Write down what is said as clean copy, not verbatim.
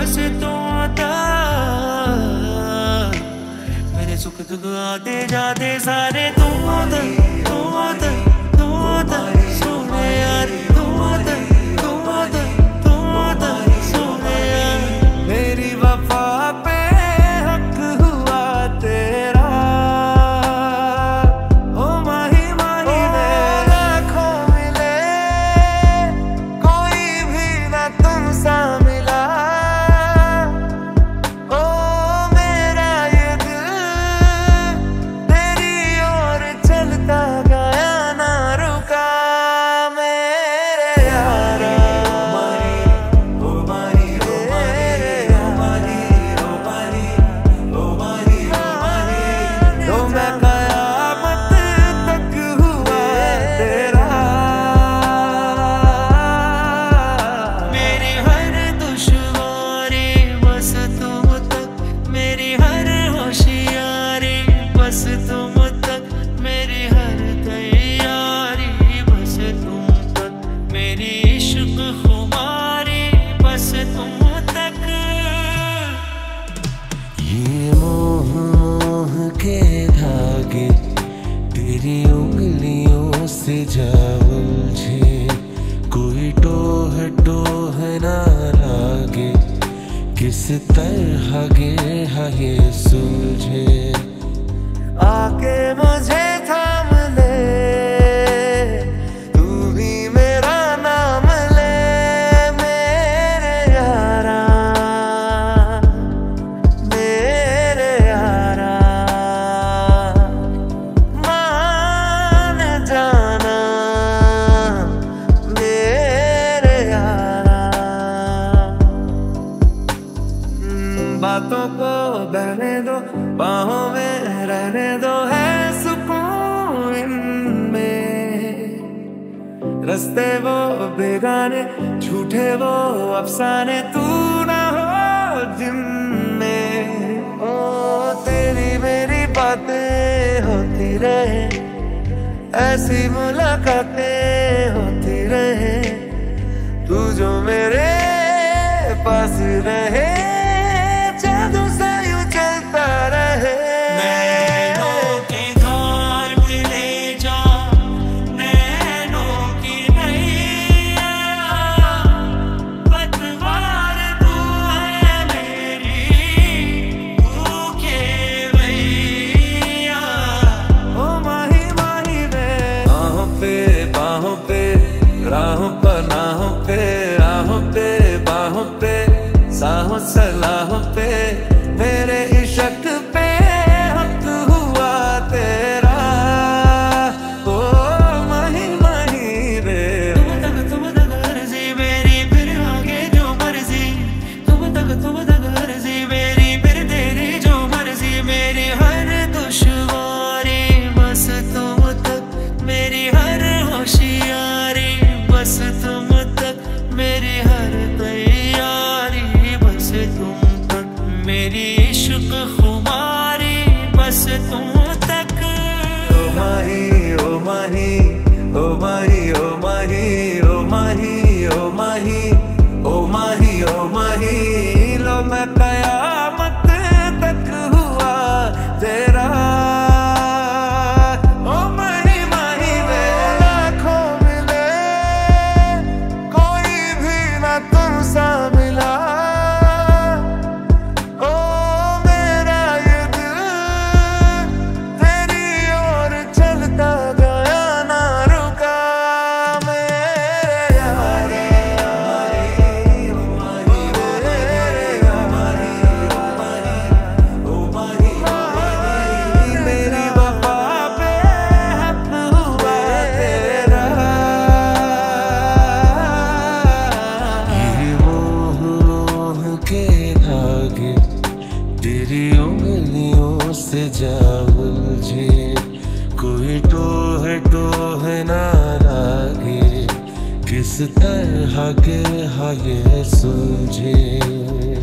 बस तुम तक मेरे सुख दुख आते जाते सारे तुम तक सोने यार तुम तक सोने यार। मेरी वफा पे हक हुआ तेरा ओ माही माही लाखों मिले कोई भी ना तुम सा मिला। ओ मेरा ये दिल तेरी ओर चलता गया ना रुका मेरे यारा। तो मैं कयामत तक हुआ तेरा। मेरी हर दुश्वारी बस तुम तक मेरी हर होशियारी बस तुम तक मेरी हर तैयारी बस तुम तक मेरी इश्क खुमारी बस तुम तक। ये मोह मोह के धागे तेरी उंगलियों से जा उलझे कोई टोह टोह ना लागे किस तरह गे ये सुलझे। आके मुझे थाम ले तू भी मेरा नाम ले मेरे यारा मेरे यारा। मान जाना मेरे यारा। बातों को बहने दो बाहों में रहने दो है सुकून इनमें। रस्ते वो बेगाने झूठे वो अफसाने तू ना हो जिनमें। ओ तेरी मेरी बातें होती रहे ऐसी मुलाकातें होती रहे तू जो मेरे पास रहे जादू सा यूं चलता रहे। नैनों के द्वार पे ले जा नैनों की नैया पतवार तू है मेरी भूखे भैया। ओ माही माही में बाहों पे राहों पर नाहों पे राहों पे बाहों पे साहों सलाहों पे मेरे इश्क पे हक हुआ तेरा। ओ माही माही रे तुम तक अर्जी मेरी फिर आगे जो मर्जी तुम तक अर्जी मेरी फिर तेरी जो मर्जी। मेरी हर दुश्वारी बस तुम तक मेरी हर होशियारी बस तुम तक मेरी हर तैयारी बस तुम तक मेरी इश्क खुमारी बस तुम तक। ओ माही ओ माही ओ माही ओ माही ओ माही ओ माही ओ माही ओ माही लो मैं कयामत तक हुआ तेरा। ओ माही माही में लाखों मिले कोई भी ना तुम सा मिला। ओ मेरा ये दिल तेरी ओर चलता गया ना रुका मेरे यारा। मेरी वफा पे हक हुआ तेरा। ये मोह मोह के धागे तेरी उंगलियों से जा उलझे कोई टोह टोह ना लागे किस तरह के ये सुलझे।